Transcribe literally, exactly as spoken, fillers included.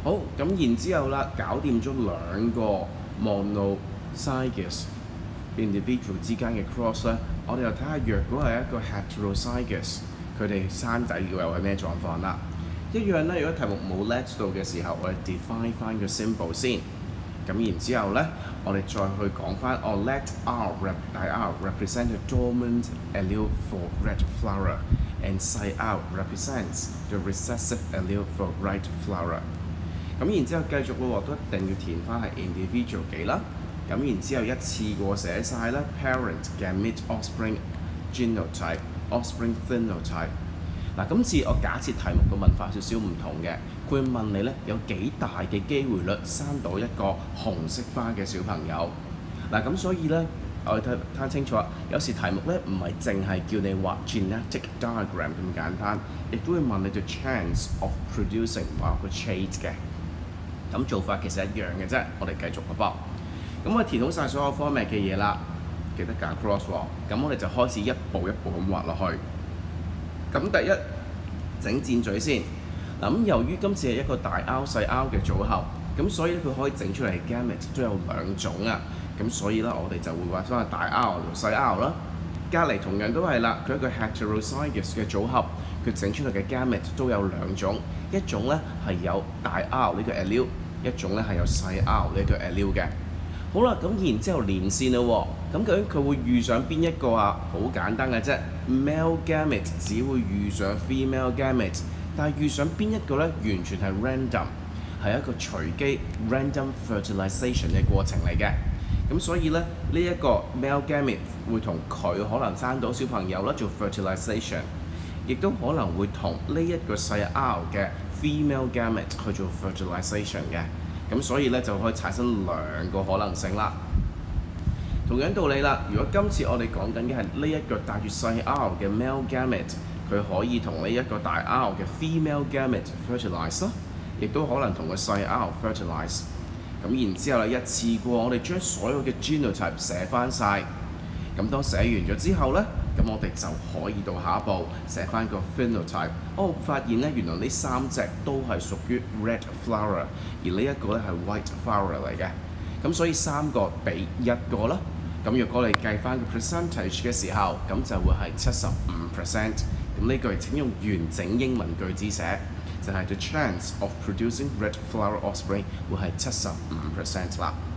好，咁然之後啦，搞掂咗兩個 monozygous individual 之間嘅 cross 咧，我哋又睇下若果係一個 heterozygous，佢哋生仔又係咩狀況啦？一樣咧，如果題目冇 let 到嘅時候，我哋 define 翻個 symbol 先。咁然之後咧，我哋再去講翻，哦 let R rep 大 R represent a dormant allele for red flower and 細 r represents the recessive allele for right flower。咁然之後繼續喎，都一定要填翻係 individual 幾啦。咁然之後一次過寫晒啦 parent gamete offspring genotype offspring phenotype。嗱，今次我假設題目嘅問法少少唔同嘅，佢會問你咧有幾大嘅機會率生到一個紅色花嘅小朋友。嗱，咁所以咧，我哋睇睇清楚，有時題目咧唔係淨係叫你畫 genetic diagram 咁簡單，亦都會問你對 chance of producing 某個 trait 嘅。咁做法其實一樣嘅啫，我哋繼續個噃。咁我填好晒所有 format 嘅嘢啦，記得揀 cross 喎。咁我哋就開始一步一步咁畫落去。咁第一整箭嘴先。嗱，咁由於今次係一個大 R 細 R 嘅組合，咁所以咧佢可以整出嚟嘅 gamete 都有兩種啊。咁所以咧我哋就會話翻係大 R 同細 R 啦。隔離同樣都係啦，佢一個 heterozygous 嘅組合，佢整出嚟嘅 gamete 都有兩種，一種咧係有大 R 呢個 allele， 一種咧係有細 R 呢個 allele 嘅。好啦，咁然之後連線啦喎，咁究竟佢會遇上邊一個啊？好簡單嘅啫 ，male gamete 只會遇上 female gamete， 但係遇上邊一個咧，完全係 random， 係一個隨機 random fertilization 嘅過程嚟嘅。咁所以咧，呢、這、一個 male gamete 會同佢可能生到小朋友啦，做 fertilization， 亦都可能會同呢一個細 R 嘅 female gamete 去做 fertilization 嘅。咁所以咧就可以產生兩個可能性啦。同樣道理啦，如果今次我哋講緊嘅係呢一個帶住細 R 嘅 male gamete， 佢可以同呢一個大 R 嘅 female gamete fertilize 啦，亦都可能同個細 R fertilize。咁然之後咧一次過，我哋將所有嘅 genotype 寫翻晒。咁當寫完咗之後咧，咁我哋就可以到下一步寫翻個 phenotype。哦，發現咧原來呢三隻都係屬於 red flower， 而呢一個咧係 white flower 嚟嘅。咁所以三個比一個啦。咁若果你計翻個 percentage 嘅時候，咁就會係七十五 percent。咁呢句請用完整英文句子寫，就係 the chance of producing red flower offspring 會係七十五 percent 啦。